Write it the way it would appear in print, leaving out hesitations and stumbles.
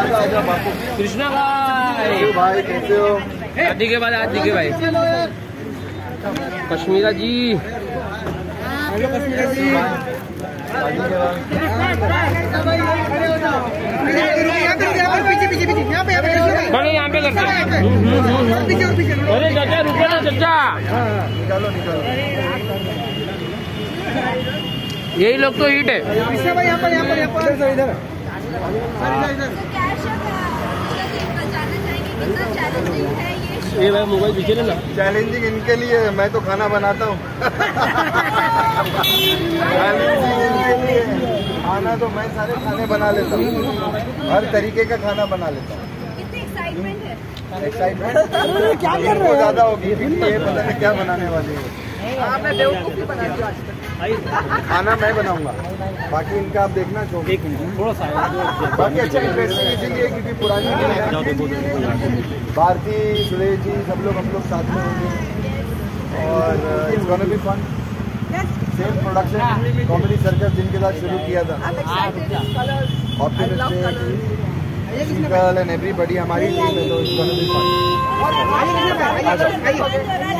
कृष्णा भाई, भाई कैसे हो? शादी के बाद आज दिखे भाई। कश्मीरा जी, बड़े यहाँ पे लगता है। अरे चाचा रुको ना चाचा, निकालो निकालो। यही लोग तो हिट है। ये भाई मोबाइल पीछे ना। चैलेंजिंग इनके लिए, मैं तो खाना बनाता हूँ। खाना तो मैं सारे खाने बना लेता हूँ, हर तरीके का खाना बना लेता हूँ। एक्साइटमेंट क्या कर रहे हो? ज्यादा होगी ये पता नहीं क्या बनाने वाली है। मैं बेवकूफ़ी बनाती हूँ। खाना मैं बनाऊंगा, बाकी इनका आप देखना। एक मिनट थोड़ा सा बाकी अच्छा इंटरेस्टिंग इसीलिए क्योंकि पुरानी भारती, सुरेश जी सब लोग हम लोग साथ में होंगे और it's gonna be fun. Same production comedy circus जिनके साथ शुरू किया था, ऑप्टिमिस्टिक एंड एवरीबॉडी हमारी टीम है, तो इट्स गोना बी फन।